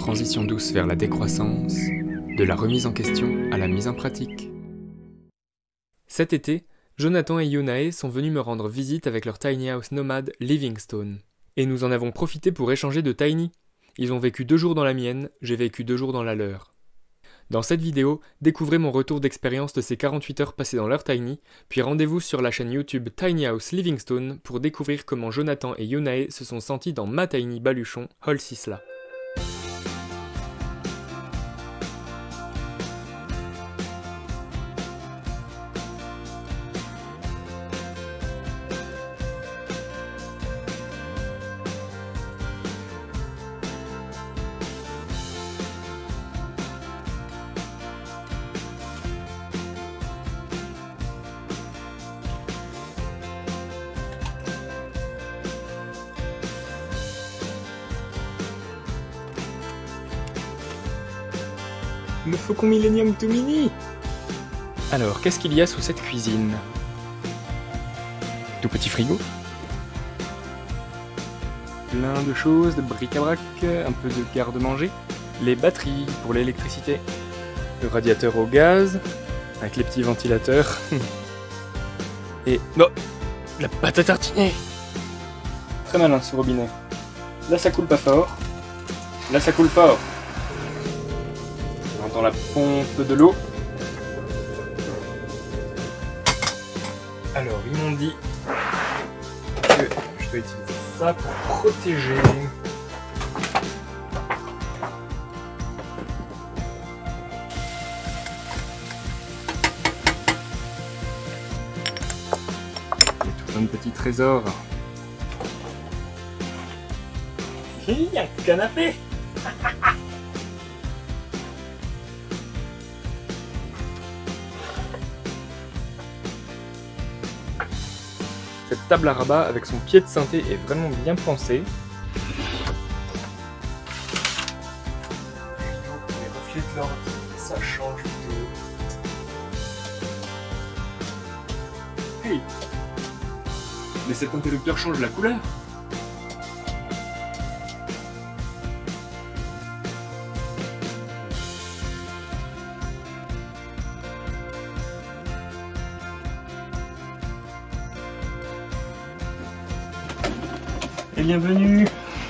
transition douce vers la décroissance, de la remise en question à la mise en pratique. Cet été, Jonathan et Yonae sont venus me rendre visite avec leur tiny house nomade Livingstone. Et nous en avons profité pour échanger de tiny. Ils ont vécu 2 jours dans la mienne, j'ai vécu 2 jours dans la leur. Dans cette vidéo, découvrez mon retour d'expérience de ces 48 heures passées dans leur tiny, puis rendez-vous sur la chaîne YouTube Tiny House Livingstone pour découvrir comment Jonathan et Yonae se sont sentis dans ma tiny baluchon Holsisla. Le faucon Millennium tout mini. Alors, qu'est-ce qu'il y a sous cette cuisine? Tout petit frigo. Plein de choses, de bric-à-brac, un peu de garde-manger. Les batteries pour l'électricité. Le radiateur au gaz, avec les petits ventilateurs. Et... non, la pâte à tartiner. Très malin ce robinet. Là ça coule pas fort. Là ça coule fort. Dans la pompe de l'eau. Alors, ils m'ont dit que je dois utiliser ça pour protéger. Il y a tout un petit trésor. Il y a un canapé. Cette table à rabat avec son pied de synthé est vraiment bien pensée. Les reflets de l'ordi, ça change de... Hey! Mais cet interrupteur change la couleur! Et bienvenue.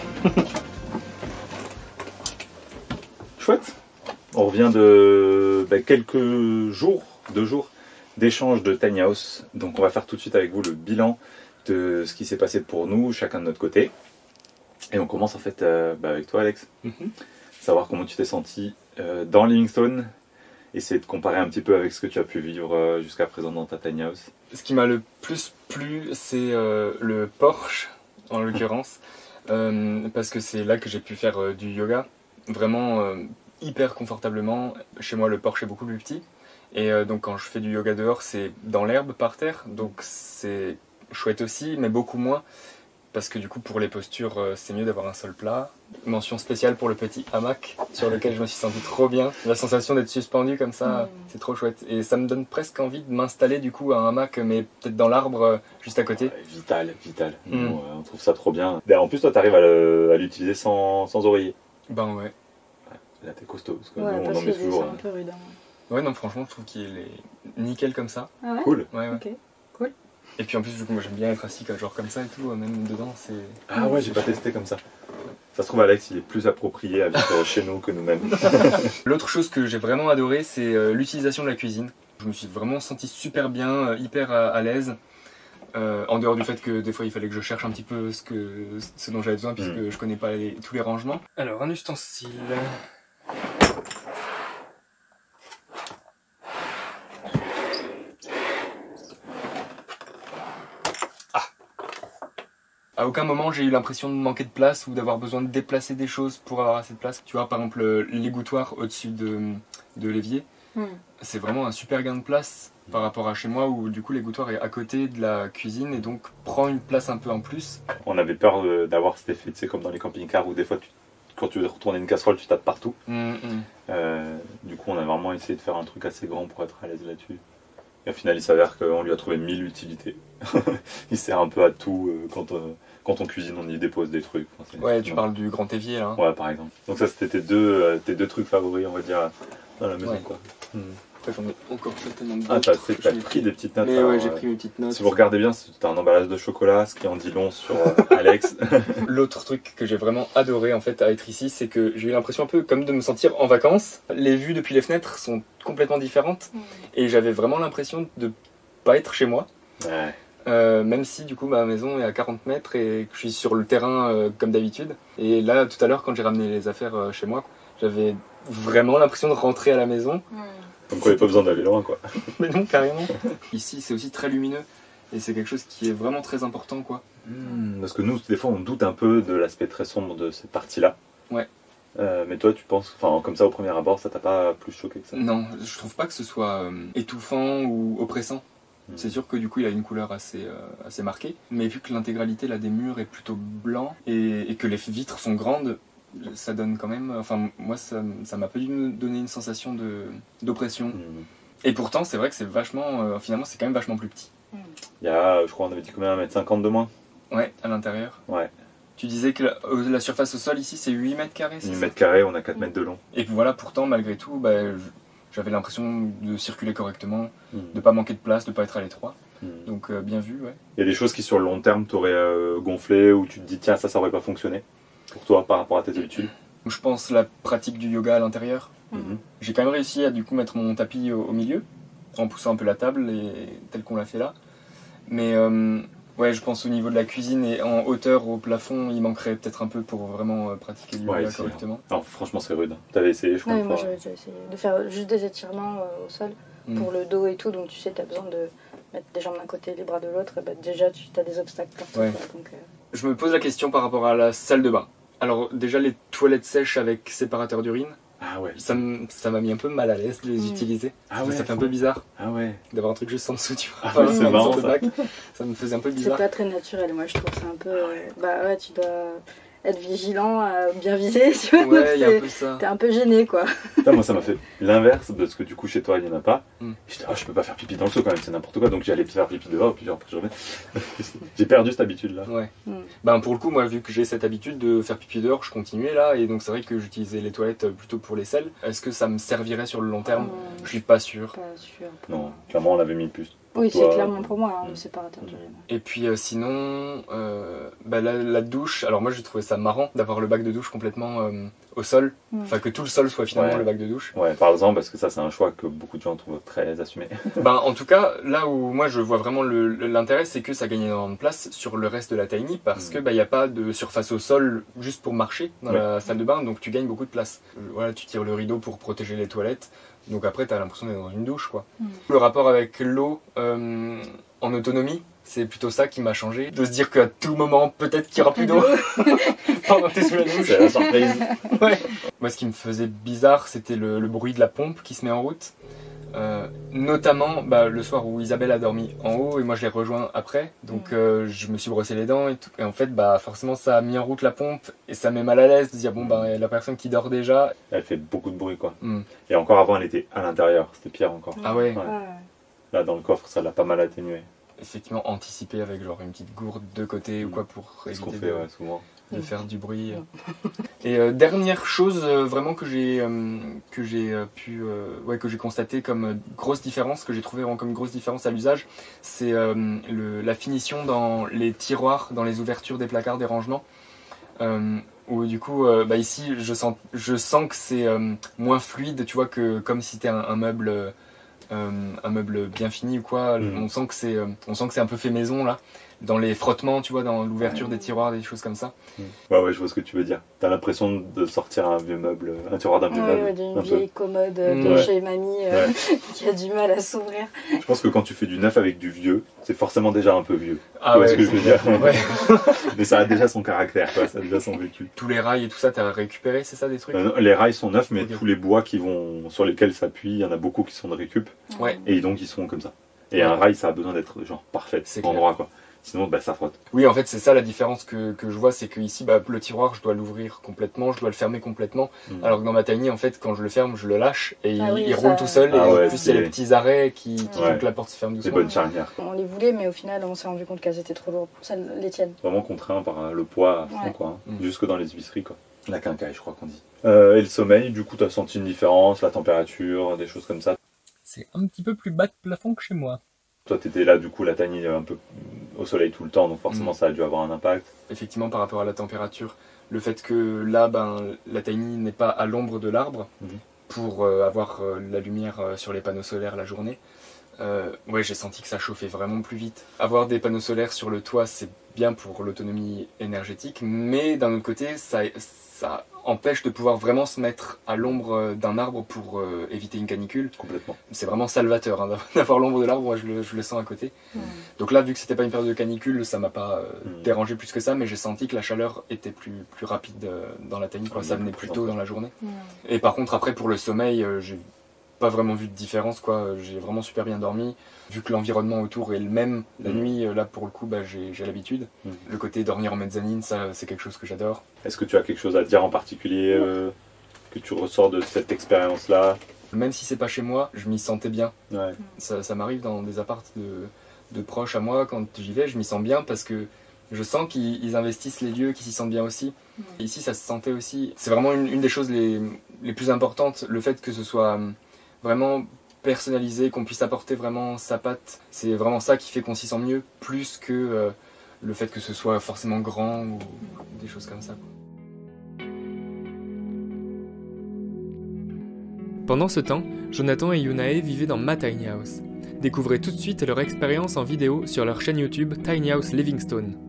Chouette. On revient de quelques jours, 2 jours d'échange de Tiny House. Donc on va faire tout de suite avec vous le bilan de ce qui s'est passé pour nous, chacun de notre côté. Et on commence en fait avec toi Alex. Savoir comment tu t'es senti dans Livingstone. Essayer de comparer un petit peu avec ce que tu as pu vivre jusqu'à présent dans ta Tiny House. Ce qui m'a le plus plu, c'est le porche. En l'occurrence, parce que c'est là que j'ai pu faire du yoga, vraiment hyper confortablement. Chez moi le porche est beaucoup plus petit, et donc quand je fais du yoga dehors c'est dans l'herbe par terre, donc c'est chouette aussi, mais beaucoup moins, parce que du coup pour les postures c'est mieux d'avoir un sol plat. Mention spéciale pour le petit hamac sur lequel je me suis senti trop bien. La sensation d'être suspendu comme ça, c'est trop chouette. Et ça me donne presque envie de m'installer du coup à un hamac, mais peut-être dans l'arbre juste à côté. Ouais, vital. On trouve ça trop bien. En plus toi t'arrives à l'utiliser sans oreiller. Ben ouais. Là t'es costaud, parce que Ouais, nous on en met toujours. C'est un peu rude. Ouais non franchement je trouve qu'il est nickel comme ça. Ah ouais? Cool. Ouais. Ok, cool. Et puis en plus, vu que moi j'aime bien être assis genre comme ça et tout, même dedans, c'est... Ah ouais, j'ai pas testé comme ça. Ça se trouve Alex, il est plus approprié à vivre chez nous que nous-mêmes. L'autre chose que j'ai vraiment adoré, c'est l'utilisation de la cuisine. Je me suis vraiment senti super bien, hyper à l'aise. En dehors du fait que des fois il fallait que je cherche un petit peu ce dont j'avais besoin, puisque je connais pas tous les rangements. Alors, un ustensile... À aucun moment j'ai eu l'impression de manquer de place ou d'avoir besoin de déplacer des choses pour avoir assez de place. Tu vois par exemple l'égouttoir au-dessus de l'évier, c'est vraiment un super gain de place par rapport à chez moi où du coup l'égouttoir est à côté de la cuisine et donc prend une place un peu en plus. On avait peur d'avoir cet effet, tu sais, comme dans les camping-cars où des fois quand tu veux retourner une casserole tu tapes partout. Du coup on a vraiment essayé de faire un truc assez grand pour être à l'aise là-dessus. Et au final il s'avère qu'on lui a trouvé 1000 utilités. Il sert un peu à tout quand quand on cuisine, on y dépose des trucs. Enfin, Ouais, tu parles du grand évier là. Ouais, par exemple. Donc ça, c'était tes deux trucs favoris, on va dire, dans la maison, Ouais. quoi. Après, j'en ai encore certainement d'autres. Ah, t'as pris des petites notes. Mais alors, ouais, j'ai pris mes petites notes. Si vous regardez bien, c'est un emballage de chocolat, ce qui en dit long sur Alex. L'autre truc que j'ai vraiment adoré en fait à être ici, c'est que j'ai eu l'impression un peu comme de me sentir en vacances. Les vues depuis les fenêtres sont complètement différentes et j'avais vraiment l'impression de pas être chez moi. Ouais. Même si du coup ma maison est à 40 mètres et que je suis sur le terrain comme d'habitude. Et là tout à l'heure quand j'ai ramené les affaires chez moi, j'avais vraiment l'impression de rentrer à la maison. Donc on n'avait pas besoin d'aller loin, quoi. Mais non, carrément. Ici c'est aussi très lumineux et c'est quelque chose qui est vraiment très important quoi. Parce que nous, des fois, on doute un peu de l'aspect très sombre de cette partie-là. Ouais. Mais toi, tu penses, enfin, comme ça au premier abord, ça t'a pas plus choqué que ça? Non, je trouve pas que ce soit étouffant ou oppressant. C'est sûr que du coup il a une couleur assez marquée, mais vu que l'intégralité là, des murs est plutôt blanc et que les vitres sont grandes, ça donne quand même. Enfin, moi ça m'a pas dû me donner une sensation d'oppression. Et pourtant, c'est vrai que c'est vachement. Finalement, c'est quand même vachement plus petit. Il y a, je crois, on avait dit combien, 1m50 de moins? Ouais, à l'intérieur. Ouais. Tu disais que la surface au sol ici c'est 8 mètres carrés, c'est 8 ça? mètres carrés, on a 4 mètres de long. Et puis voilà, pourtant, malgré tout, bah, j'avais l'impression de circuler correctement, de pas manquer de place, de pas être à l'étroit. Donc bien vu, ouais. Il y a des choses qui sur le long terme t'auraient gonflé ou tu te dis tiens ça aurait pas fonctionné pour toi par rapport à tes habitudes? Je pense la pratique du yoga à l'intérieur. J'ai quand même réussi à du coup mettre mon tapis au milieu, en poussant un peu la table, tel qu'on l'a fait là. Mais ouais, je pense au niveau de la cuisine et en hauteur au plafond, il manquerait peut-être un peu pour vraiment pratiquer du yoga correctement. Alors franchement c'est rude. T'avais essayé, je crois. Ouais, moi j'avais déjà essayé de faire juste des étirements au sol pour le dos et tout, donc tu sais, t'as besoin de mettre des jambes d'un côté et les bras de l'autre, et bah, déjà tu as des obstacles partout. Ouais. Quoi, donc, Je me pose la question par rapport à la salle de bain. Alors déjà les toilettes sèches avec séparateur d'urine, ah ouais. ça m'a mis un peu mal à l'aise de les utiliser. Ah ouais, ça fait un peu bizarre ah ouais. d'avoir un truc juste en dessous, tu vois. Ah ouais, c'est marrant, ça. Ça me faisait un peu c'est bizarre. pas très naturel, moi je trouve, c'est un peu... bah ouais, tu dois être vigilant, bien visé, tu vois. Ouais, il y a un peu ça. T'es un peu gêné, quoi. Putain, moi ça m'a fait l'inverse parce que du coup chez toi il n'y en a pas. Mm. J'étais je peux pas faire pipi dans le seau quand même, c'est n'importe quoi, donc j'allais faire pipi dehors puis après je revenais. J'ai perdu cette habitude là. Ouais. Ben pour le coup, moi vu que j'ai cette habitude de faire pipi dehors, je continuais là et donc c'est vrai que j'utilisais les toilettes plutôt pour les selles. Est-ce que ça me servirait sur le long terme? Je suis pas sûr. Pas sûr. Non, clairement on l'avait mis plus. Oui, toi, c'est clairement pour moi, le séparateur d'urine. Et puis sinon, bah, la douche, alors moi j'ai trouvé ça marrant d'avoir le bac de douche complètement au sol, enfin que tout le sol soit finalement le bac de douche. Ouais, parle-en parce que ça c'est un choix que beaucoup de gens trouvent très assumé. Ben, en tout cas, là où moi je vois vraiment l'intérêt, c'est que ça gagne énormément de place sur le reste de la tiny parce que bah, y a pas de surface au sol juste pour marcher dans la salle de bain, donc tu gagnes beaucoup de place. Voilà, tu tires le rideau pour protéger les toilettes. Donc après, t'as l'impression d'être dans une douche, quoi. Le rapport avec l'eau en autonomie, c'est plutôt ça qui m'a changé. De se dire qu'à tout moment, peut-être qu'il n'y aura plus d'eau pendant que t'es sous la douche. C'est la surprise. Ouais. Moi, ce qui me faisait bizarre, c'était le bruit de la pompe qui se met en route. Notamment bah, le soir où Isabelle a dormi en haut et moi je l'ai rejoint après, donc je me suis brossé les dents et tout. Et en fait, bah, forcément, ça a mis en route la pompe et ça met mal à l'aise de dire bon, bah, la personne qui dort déjà. Elle fait beaucoup de bruit quoi. Et encore avant, elle était à l'intérieur, c'était pire encore. Ah ouais. Là, dans le coffre, ça l'a pas mal atténué. Effectivement, anticiper avec genre une petite gourde de côté ou quoi pour éviter ce qu'on fait souvent. De faire du bruit. Et dernière chose vraiment que j'ai constaté comme grosse différence, que j'ai trouvé vraiment comme grosse différence à l'usage, c'est la finition dans les tiroirs, dans les ouvertures des placards, des rangements. Où du coup, bah ici, je sens que c'est moins fluide, tu vois, que comme si c'était un meuble bien fini ou quoi. On sent que c'est un peu fait maison là. Dans les frottements, tu vois, dans l'ouverture des tiroirs, des choses comme ça. Ouais, je vois ce que tu veux dire. T'as l'impression de sortir un vieux meuble, un tiroir d'un vieux meuble. Ouais, d'une vieille commode de chez mamie qui a du mal à s'ouvrir. Je pense que quand tu fais du neuf avec du vieux, c'est forcément déjà un peu vieux. Ah ouais, ce que je veux dire. Ouais. Mais ça a déjà son caractère, quoi. Ça a déjà son vécu. Tous les rails et tout ça, t'as récupéré, c'est ça, des trucs? Les rails sont neufs, mais tous les bois sur lesquels s'appuie, il y en a beaucoup qui sont de récup. Ouais. Et donc ils sont comme ça. Et un rail, ça a besoin d'être genre parfait, c'est endroit quoi. Sinon, bah, ça frotte. Oui, en fait, c'est ça la différence que je vois, c'est que ici, bah, le tiroir, je dois l'ouvrir complètement, je dois le fermer complètement. Alors que dans ma tiny, en fait, quand je le ferme, je le lâche et il roule tout seul. Et en plus, il y a les petits arrêts qui font que la porte se ferme doucement. Des bonnes charnières. On les voulait, mais au final, on s'est rendu compte qu'elles étaient trop lourdes, les tiennes. Vraiment contraint par le poids à fond, quoi. Hein. Jusque dans les épiceries, quoi. La quincaille, je crois qu'on dit. Et le sommeil, du coup, tu as senti une différence, la température, des choses comme ça? C'est un petit peu plus bas de plafond que chez moi. Toi, tu étais là, du coup, la tiny un peu au soleil tout le temps, donc forcément, ça a dû avoir un impact. Effectivement, par rapport à la température, le fait que là, la tiny n'est pas à l'ombre de l'arbre pour avoir la lumière sur les panneaux solaires la journée, ouais, j'ai senti que ça chauffait vraiment plus vite. Avoir des panneaux solaires sur le toit, c'est bien pour l'autonomie énergétique, mais d'un autre côté, ça empêche de pouvoir vraiment se mettre à l'ombre d'un arbre pour éviter une canicule. Complètement. C'est vraiment salvateur hein, d'avoir l'ombre de l'arbre, moi je le sens à côté. Donc là, vu que c'était pas une période de canicule, ça m'a pas dérangé plus que ça, mais j'ai senti que la chaleur était plus rapide dans la tiny, ça venait plus tôt dans la journée. Et par contre, après pour le sommeil, j'ai pas vraiment vu de différence, quoi. J'ai vraiment super bien dormi. Vu que l'environnement autour est le même la nuit, là pour le coup, bah, j'ai l'habitude. Le côté dormir en mezzanine, ça c'est quelque chose que j'adore. Est-ce que tu as quelque chose à dire en particulier que tu ressors de cette expérience-là? Même si c'est pas chez moi, je m'y sentais bien. Ouais. Ça m'arrive dans des apparts de proches à moi, quand j'y vais, je m'y sens bien parce que je sens qu'ils investissent les lieux, qu'ils s'y sentent bien aussi. Et ici, ça se sentait aussi. C'est vraiment une des choses les plus importantes, le fait que ce soit vraiment personnalisé, qu'on puisse apporter vraiment sa patte. C'est vraiment ça qui fait qu'on s'y sent mieux, plus que le fait que ce soit forcément grand ou des choses comme ça. Pendant ce temps, Jonathan et Yunae vivaient dans ma tiny house. Découvrez tout de suite leur expérience en vidéo sur leur chaîne YouTube Tiny House Livingstone.